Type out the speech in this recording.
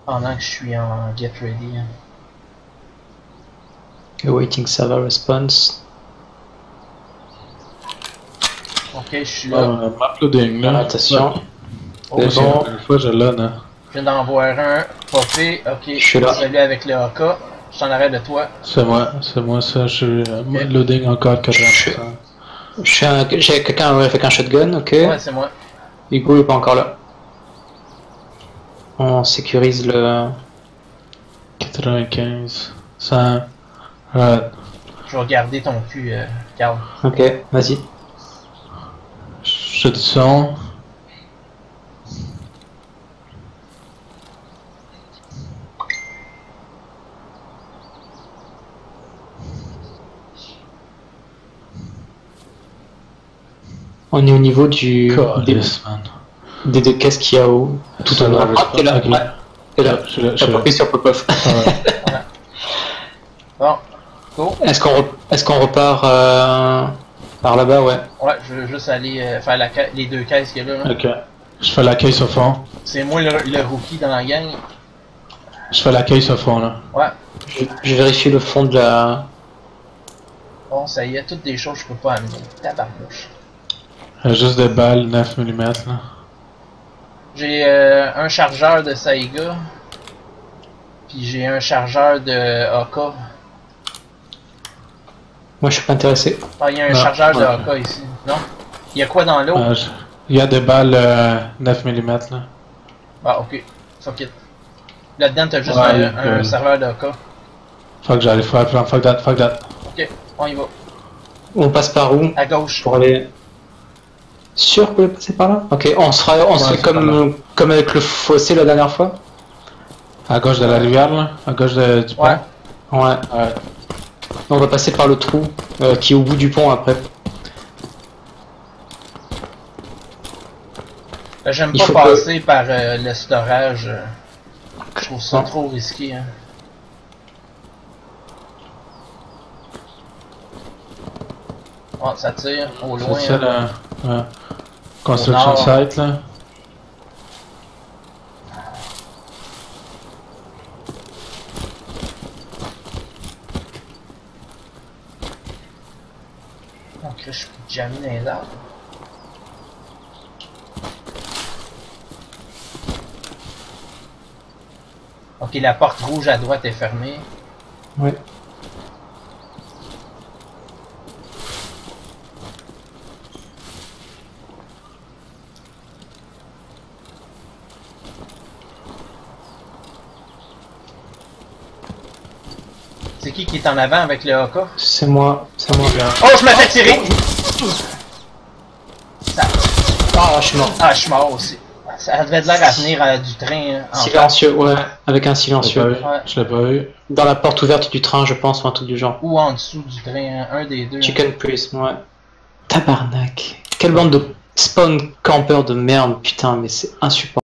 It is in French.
Pendant que je suis en get ready. Awaiting server response. Ok, je suis là. Map loading là. Attention. Oh, C'est bon. Une fois je l'ai là. je viens d'en voir un popé. Ok, Je suis là. celui avec le AK. Je t'en arrête de toi. C'est moi ça, je suis loading encore 80%. J'ai quelqu'un avec un shotgun, ok. Ouais, c'est moi. Hugo est pas encore là. On sécurise le... 95, 100, ouais. Je vais garder ton cul, Carl. Ok, vas-y. Je dis son. On est au niveau du... Calice, man. des deux caisses qu'il y a au... tout en haut. Ah, t'es là, ouais. T'es là. T'as pas pris sur Popov. Bon, go. Est-ce qu'on repart par là-bas, ouais. Ouais, je veux juste aller faire les deux caisses qu'il y a là. Ok. Je fais la caisse au fond. C'est moi le rookie dans la gang. Je fais la caisse au fond là. Ouais. Je vérifie le fond de la... Bon, ça y est, toutes des choses que je peux pas amener. Tabarnouche. Juste des balles 9 mm là. J'ai un chargeur de Saiga. Puis j'ai un chargeur de AK. Moi, je suis pas intéressé. Ah, il y a un Non, chargeur de ouais. AK ici. Non? Il y a quoi dans l'eau? Il y a des balles 9 mm là. Ah, ok. Fuck it. Là-dedans, t'as juste Ouais, un serveur de AK. Fuck, j'allais faire plan, fuck that. Ok, on y va. On passe par où? À gauche. Pour aller... Sûr qu'on peut passer par là? Ok, on sera c'est comme avec le fossé la dernière fois? À gauche de la rivière là, à gauche du pont. Ouais. Ouais. On va passer par le trou qui est au bout du pont après. J'aime Il pas faut passer par le storage. Je trouve ça trop risqué. Hein. Oh, ça tire au loin. C'est ça Hein. la construction Au site là. Donc là, je peux jammer dans les arbres. Ok, la porte rouge à droite est fermée. Ouais. C'est qui est en avant avec le AK? C'est moi. Oh, je me fais tirer! Ça... Ah, je suis mort. Ah, je suis mort aussi. Ça devait de l'air à venir du train. En Silencieux, ouais, avec un Je silencieux. l'ai pas vu. Je l'ai pas vu. Dans la porte ouverte du train, je pense, ou un truc du genre. ou en dessous du train, un des deux. Chicken Prism, ouais. Tabarnak. Quelle bande de spawn campeurs de merde, putain, mais c'est insupportable.